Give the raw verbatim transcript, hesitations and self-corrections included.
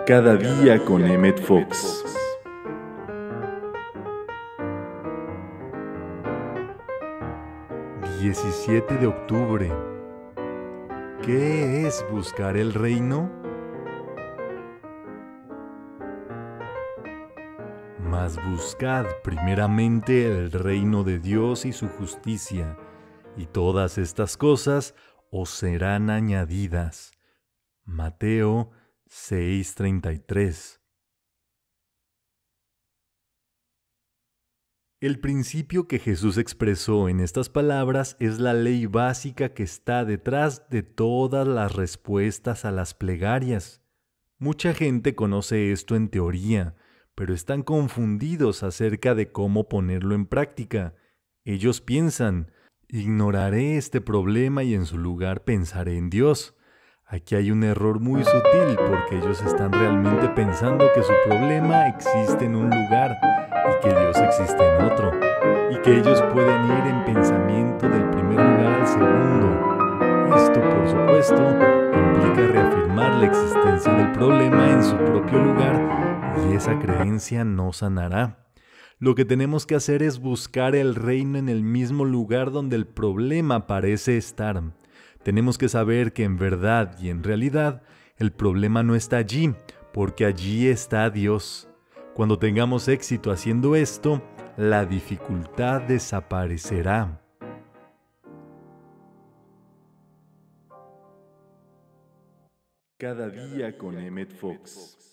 Cada día con Emmet Fox. diecisiete de octubre. ¿Qué es buscar el reino? Mas buscad primeramente el reino de Dios y su justicia, y todas estas cosas os serán añadidas. Mateo seis treinta y tres. El principio que Jesús expresó en estas palabras es la ley básica que está detrás de todas las respuestas a las plegarias. Mucha gente conoce esto en teoría, pero están confundidos acerca de cómo ponerlo en práctica. Ellos piensan, ignoraré este problema y en su lugar pensaré en Dios. Aquí hay un error muy sutil porque ellos están realmente pensando que su problema existe en un lugar y que Dios existe en otro, y que ellos pueden ir en pensamiento del primer lugar al segundo. Esto, por supuesto, implica reafirmar la existencia del problema en su propio lugar, y esa creencia no sanará. Lo que tenemos que hacer es buscar el reino en el mismo lugar donde el problema parece estar. Tenemos que saber que en verdad y en realidad el problema no está allí, porque allí está Dios. Cuando tengamos éxito haciendo esto, la dificultad desaparecerá. Cada día con Emmet Fox.